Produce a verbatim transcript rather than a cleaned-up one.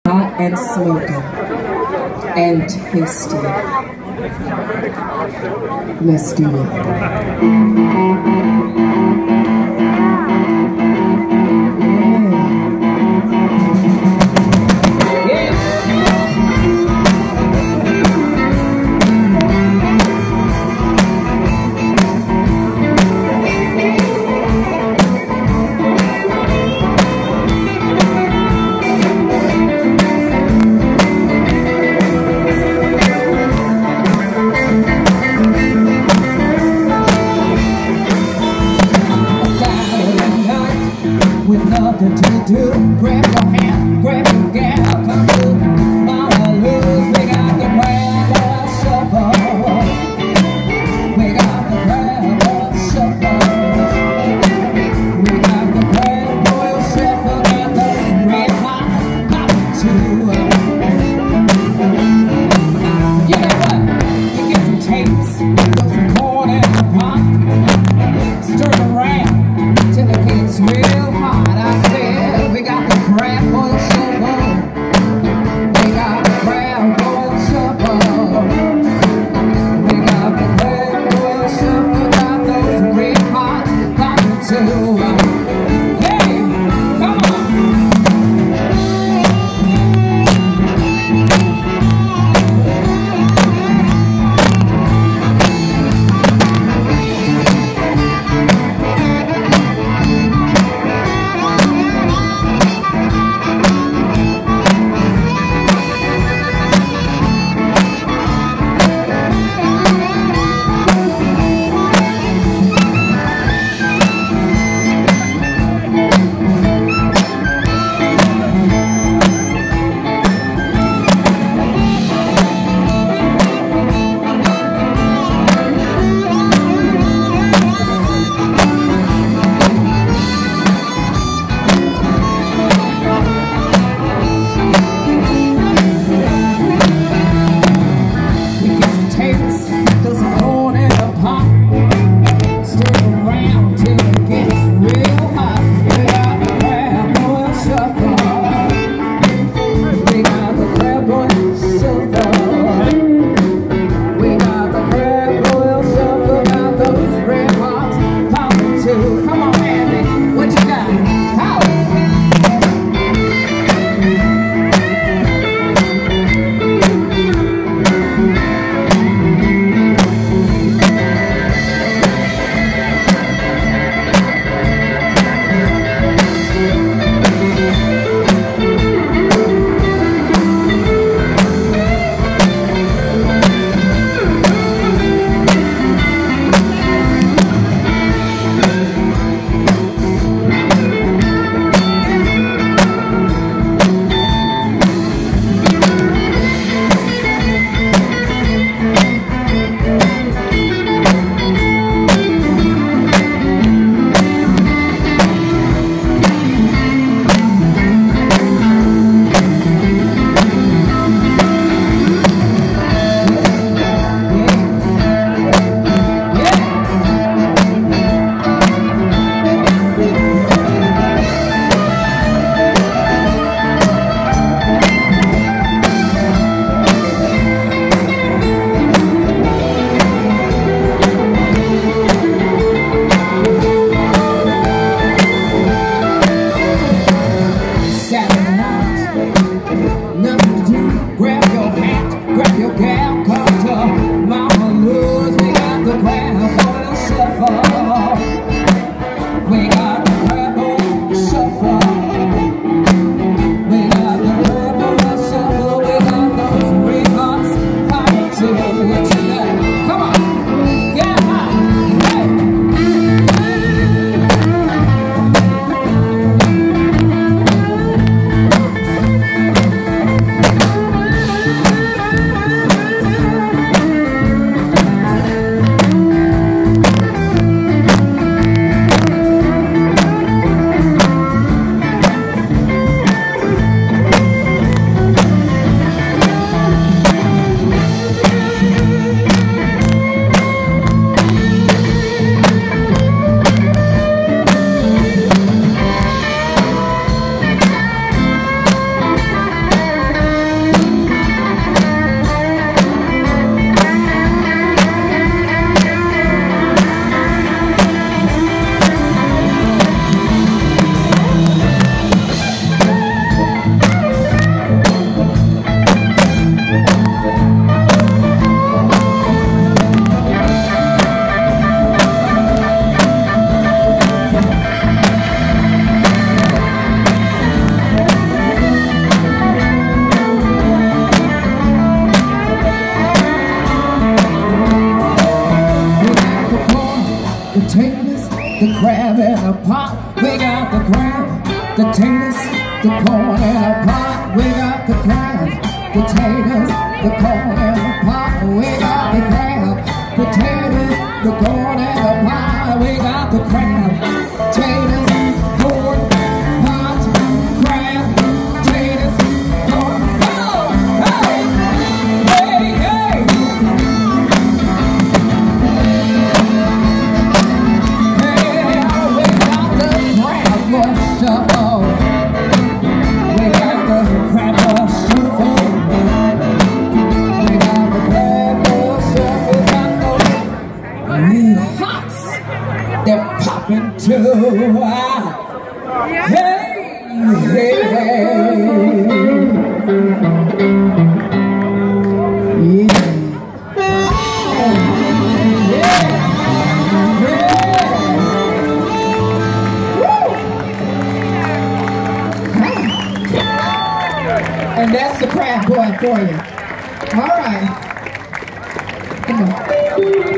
Hot and smoking and tasty. Let's do it. With nothing to do, grab your hand, grab your gal, come to Mama Lou's. We got the crab ball shuffle. We got the crab ball shuffle. We got the crab ball shuffle. Got those red hot popping too. You know what? You get some tapes, put some corn in the pot, stir it around till it gets real hot. I said, we got the crab boil shuffle. We got the crab boil shuffle. We got the crab boil shuffle. Got those red hot popping too. Hey, come on. Come on, Andy, what you got? How? the crab in a pot. We got the crab, the taters, the corn in a pot. We got the crab, potatoes, the corn in a pot. We got the crab, potatoes, the corn in a pot. We got the crab, potatoes, corn, pot, crab, potatoes, corn. Oh, hey, hey, hey. Hey, we got the crab shuffle. We got the crab shuffle. We got the crab shuffle. Hots, they're popping too. Ah. Hey, hey, hey. Yeah. Oh, yeah. Yeah. And that's the crab boy for you. All right. Come on.